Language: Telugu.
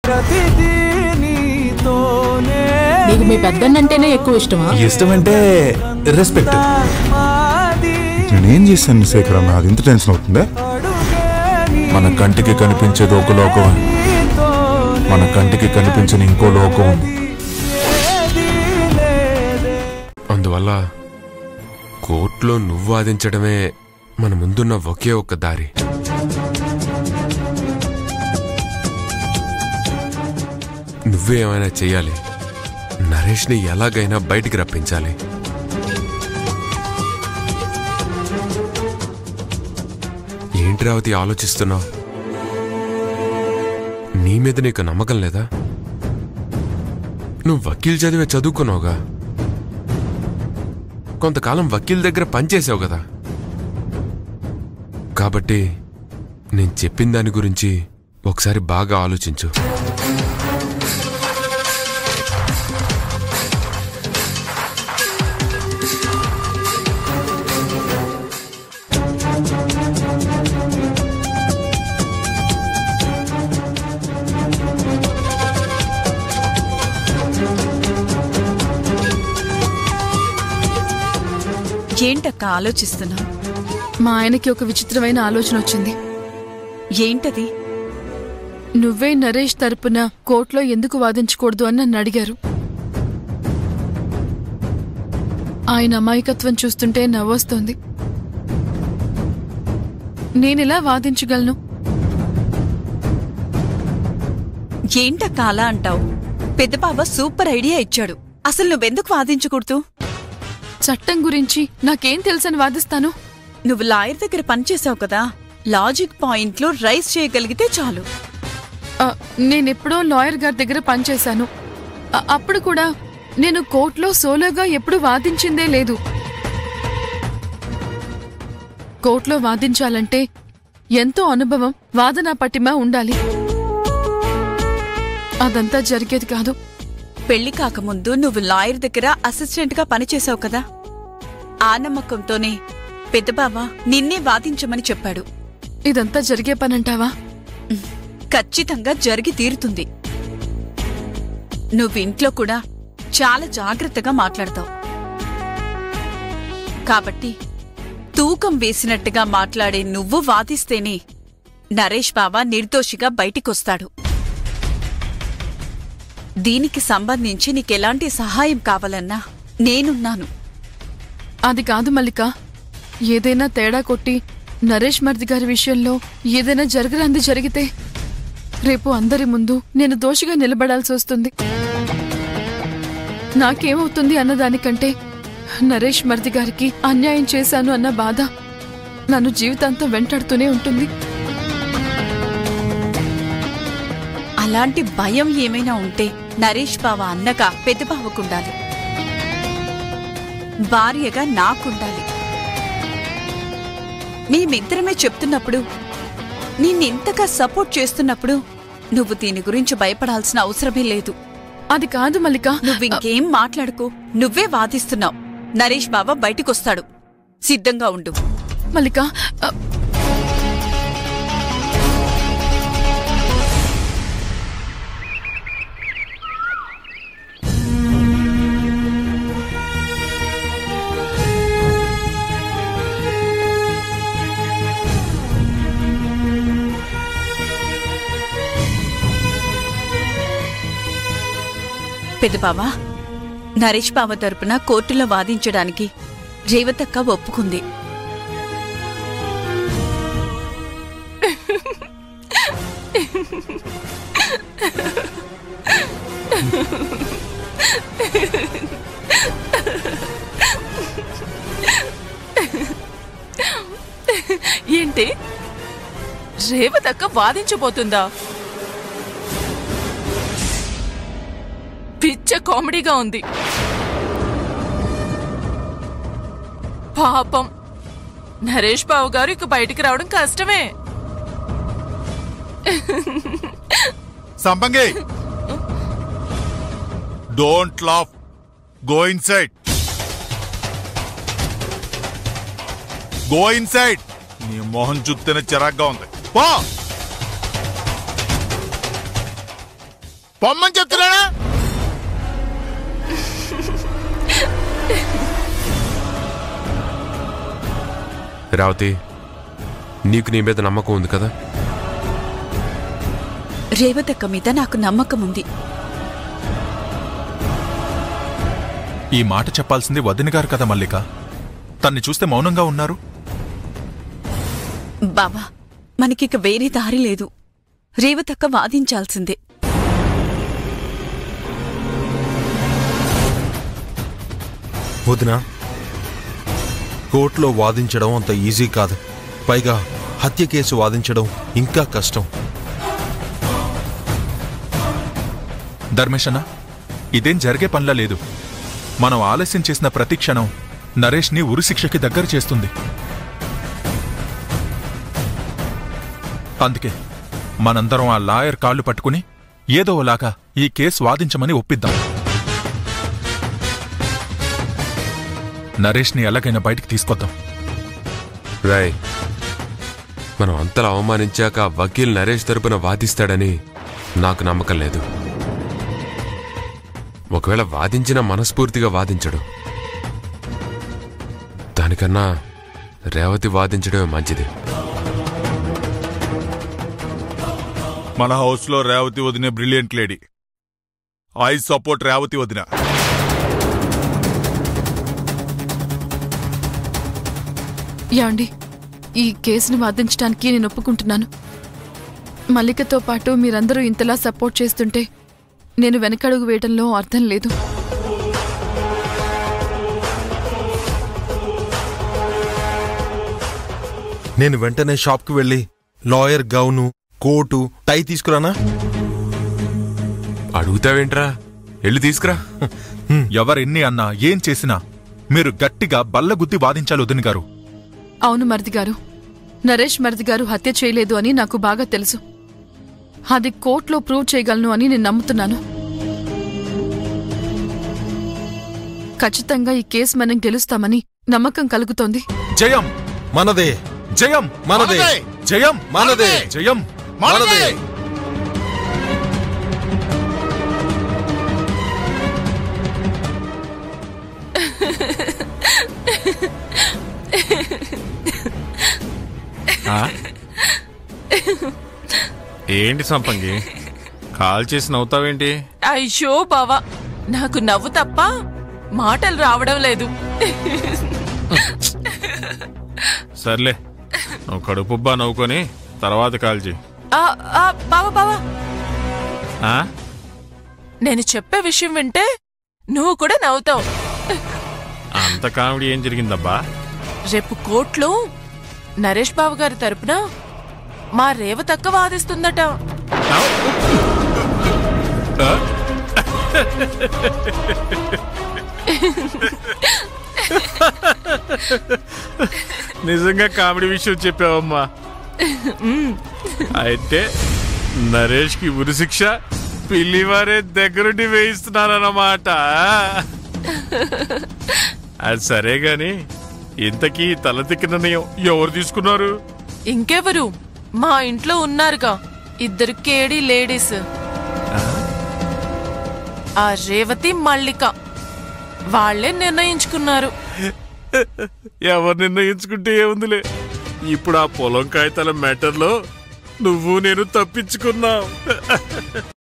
నీకు మీ పెద్దన్నంటేనే ఎక్కువ ఇష్టమా? ఇష్టం అంటే రెస్పెక్ట్. నేనేం చేశాను శేఖర్ అన్న, అది ఇంత టెన్షన్ అవుతుందా? మన కంటికి కనిపించేది ఒక లోకం, మన కంటికి కనిపించని ఇంకో లోకం ఉంది. అందువల్ల కోర్టులో నువ్వు వాదించడమే మన ముందున్న ఒకే ఒక్క దారి. నువ్వే ఏమైనా చెయ్యాలి, నరేష్ని ఎలాగైనా బయటికి రప్పించాలి. ఏంటి రావతి ఆలోచిస్తున్నావు? నీ మీద నీకు నమ్మకం లేదా? నువ్వు వకీల్ చదువుకున్నావుగా, కొంతకాలం వకీల్ దగ్గర పనిచేసావు కదా. కాబట్టి నేను చెప్పిన దాని గురించి ఒకసారి బాగా ఆలోచించు. ఏంటక్క ఆలోచిస్తున్నా? మా ఆయనకి ఒక విచిత్రమైన ఆలోచన వచ్చింది. ఏంటది? నువ్వే నరేష్ తరపున కోర్టులో ఎందుకు వాదించకూడదు అని నన్ను అడిగారు. ఆయన అమాయకత్వం చూస్తుంటే నవ్వొస్తోంది. నేనెలా వాదించగలను? ఏంటక్క అలా అంటావు? పెద్ద బావ సూపర్ ఐడియా ఇచ్చాడు. అసలు నువ్వెందుకు వాదించకూడదు? చట్టం గురించి నాకేం తెలుసని వాదిస్తాను? నువ్వు లాయర్ దగ్గర పనిచేసావు కదా, లాజిక్ పాయింట్లు రైజ్ చేయగలిగితే చాలు. నేనెప్పుడో లాయర్ గారి దగ్గర పనిచేశాను. అప్పుడు కూడా నేను కోర్టులో సోలోగా ఎప్పుడు వాదించిందే లేదు. కోర్టులో వాదించాలంటే ఎంతో అనుభవం, వాదనా పటిమ ఉండాలి. అదంతా జరిగేది కాదు. పెళ్లి కాకముందు నువ్వు లాయర్ దగ్గర అసిస్టెంట్ గా పనిచేసావు కదా, ఆ నమ్మకంతోనే పెద్దబావ నిన్నే వాదించమని చెప్పాడు. ఇదంతా జరిగే పనంటావా? ఖచ్చితంగా జరిగి తీరుతుంది. నువ్వింట్లో కూడా చాలా జాగ్రత్తగా మాట్లాడతావు కాబట్టి తూకం వేసినట్టుగా మాట్లాడే నువ్వు వాదిస్తేనే నరేష్ బావ నిర్దోషిగా బయటికొస్తాడు. దీనికి సంబంధించి నీకెలాంటి సహాయం కావాలన్నా నేనున్నాను. అది కాదు మల్లిక, ఏదైనా తేడా కొట్టి నరేష్ మర్ది గారి విషయంలో ఏదైనా జరగరాంది జరిగితే రేపు అందరి ముందు నేను దోషిగా నిలబడాల్సి వస్తుంది. నాకేమవుతుంది అన్నదానికంటే నరేష్ మర్ది గారికి అన్యాయం చేశాను అన్న బాధ నన్ను జీవితాంతం వెంటాడుతూనే ఉంటుంది. అలాంటి భయం ఏమైనా ఉంటే నరేష్ బావ అన్నగా పెద్ద బావకుండాలి, భార్యగా నాకుండాలి. మేమిద్దరమే చెప్తున్నప్పుడు, నిన్నెంతగా సపోర్ట్ చేస్తున్నప్పుడు నువ్వు దీని గురించి భయపడాల్సిన అవసరమే లేదు. అది కాదు మల్లిక, నువ్వింకేం మాట్లాడుకో. నువ్వే వాదిస్తున్నావు. నరేష్ బావ బయటికొస్తాడు, సిద్ధంగా ఉండు. మల్లిక, పెద్దబావా, నరేష్ బావ తరపున కోర్టులో వాదించడానికి రేవతక్క ఒప్పుకుంది. ఏంటి, రేవతక్క వాదించబోతుందా? పిచ్చ కామెడీగా ఉంది. పాపం నరేష్ బాబు గారు ఇక బయటికి రావడం కష్టమే. Sampangi, don't laugh, go inside, go inside. నీ మొహం చూస్తేనే చిరాగ్గా ఉంది. పో. పొమ్మని చెప్తున్నానా? రావతి, నీకు నీ మీద నమ్మకం ఉంది కదా? రేవతక్క మీద నాకు నమ్మకం ఉంది. ఈ మాట చెప్పాల్సింది వదిన గారు కదా మల్లిక. తన్ని చూస్తే మౌనంగా ఉన్నారు. బావా, మనకిక వేరే దారి లేదు. రేవతక్క వాదించాల్సిందే. వదినా, కోర్టులో వాదించడం అంత ఈజీ కాదు. పైగా హత్య కేసు వాదించడం ఇంకా కష్టం. ధర్మేశన్న, ఇదేం జరిగే పనిలా లేదు. మనం ఆలస్యం చేసిన ప్రతి క్షణం నరేష్ని ఉరిశిక్షకి దగ్గర చేస్తుంది. అందుకే మనందరం ఆ లాయర్ కాళ్ళు పట్టుకుని ఏదోలాగా ఈ కేసు వాదించమని ఒప్పిద్దాం. నరేష్ని ఎలాగైనా బయటికి తీసుకొద్దాం. రాయ్, మనం అంతలా అవమానించాక వకీల్ నరేష్ తరపున వాదిస్తాడని నాకు నమ్మకం లేదు. ఒకవేళ వాదించినా మనస్ఫూర్తిగా వాదించడు. దానికన్నా రేవతి వాదించడమే మంచిది. మన హౌస్ లో రేవతి వదిన brilliant lady. I support Revathi వదిన. యాండి, ఈ కేసుని వాదించడానికి నేను ఒప్పుకుంటున్నాను. మల్లికతో పాటు మీరందరూ ఇంతలా సపోర్ట్ చేస్తుంటే నేను వెనకడుగు వేయటంలో అర్థం లేదు. నేను వెంటనే షాప్కి వెళ్ళి లాయర్ గౌను, కోటు, టై తీసుకురానా? అడుగుతావేంట్రా, వెళ్ళి తీసుకురా. ఎవరెన్ని అన్నా ఏం చేసినా మీరు గట్టిగా బల్లగుద్ది వాదించాలి వదిన గారు. అవును మరిది గారు, నరేష్ మరిది గారు హత్య చేయలేదు అని నాకు బాగా తెలుసు. అది కోర్టులో ప్రూవ్ చేయగలను అని నేను నమ్ముతున్నాను. ఖచ్చితంగా ఈ కేసు మనం గెలుస్తామని నమ్మకం కలుగుతోంది. జయం మనదే, జయం మనదే, జయం మనదే, జయం మనదే. ఏంటి సంపంగి, కాల్ చేసి నవ్వుతావేంటి? అయ్యో బావా, నాకు నవ్వు తప్ప మాటలు రావడం లేదు. సర్లే, నువ్వు కడుపుబ్బా నవ్వుకొని తర్వాత కాల్ చేయి. బావా బావా, ఆ? నేను చెప్పే విషయం వింటే నువ్వు కూడా నవ్వుతావు. అంత కామెడీ ఏం జరిగిందబ్బా? రేపు కోర్టులో నరేష్ బాబు గారి తరపున మా రేవతక్క వాదిస్తుందట. నిజంగా కామెడీ విషయం చెప్పావమ్మా. అయితే నరేష్ కి ఉరిశిక్ష పిల్లివారే దగ్గరుండి వేయిస్తున్నారన్నమాట. అది సరే గాని, ఇంతకీ తలతిక్క నిర్ణయం ఎవరు తీసుకున్నారు? ఇంకెవరు, మా ఇంట్లో ఉన్నారుగా ఇద్దరు కేడీ లేడీస్, ఆ రేవతి మల్లిక. వాళ్లే నిర్ణయించుకున్నారు. ఎవరు నిర్ణయించుకుంటే ఏముందిలే, ఇప్పుడు ఆ పొలం కాగితాల మ్యాటర్లో నువ్వు నేను తప్పించుకున్నావు.